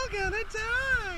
all gonna die.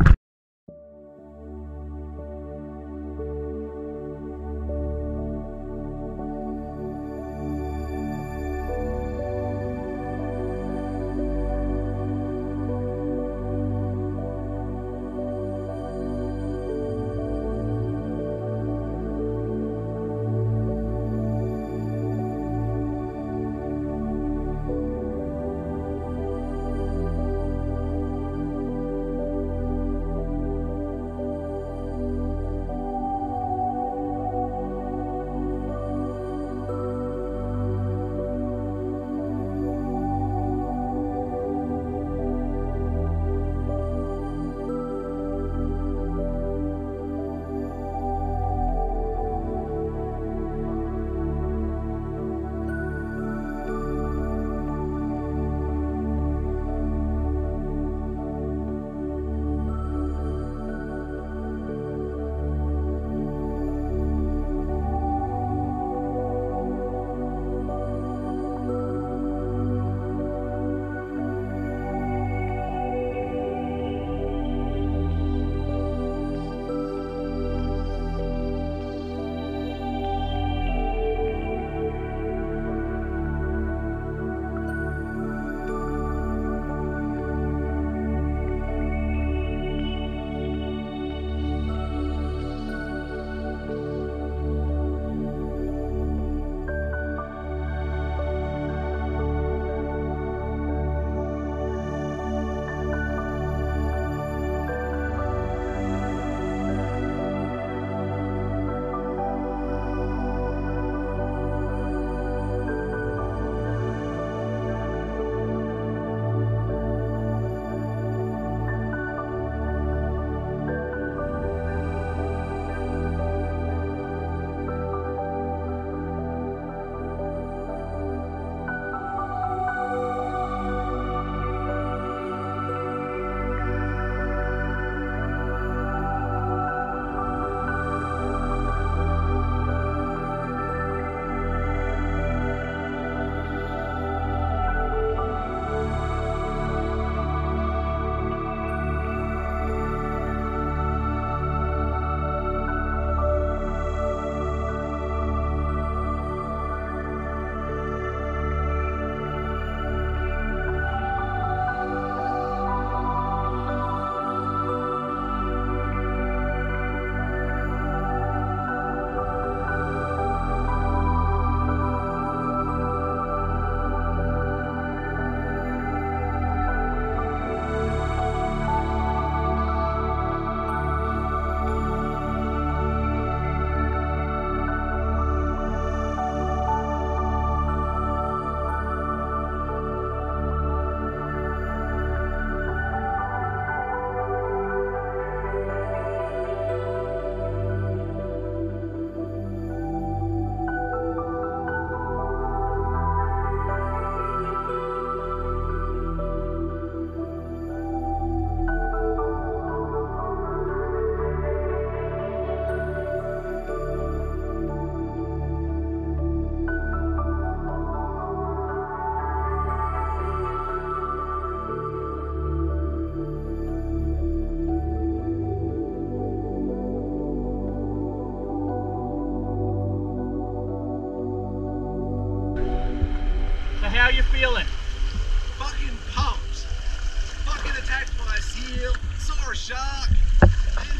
How you feeling? Fucking pumped. Fucking attacked by a seal, saw a shark, and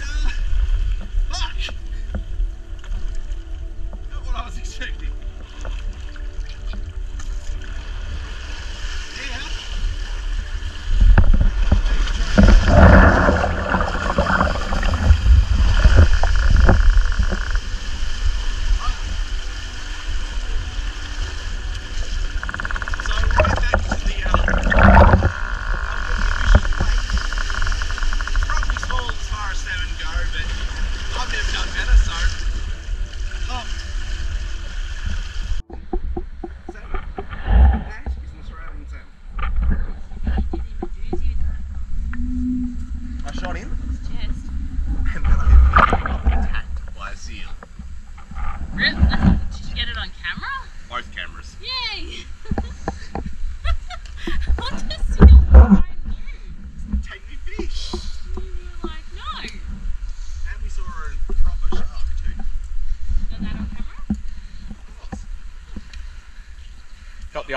fuck. Not what I was expecting. Yeah.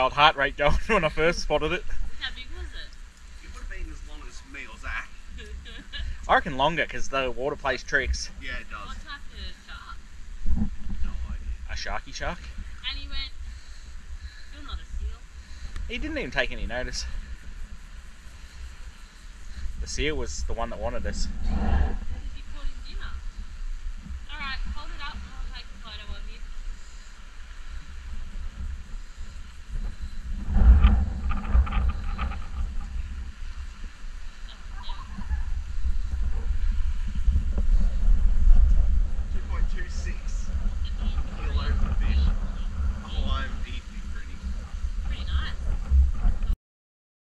felt heart rate going when I first spotted it. How big was it? It would have been as long as me or Zach. I reckon longer because the water plays tricks. Yeah, it does. What type of shark? No idea. A sharky shark. And he went, you're not a seal. He didn't even take any notice. The seal was the one that wanted us.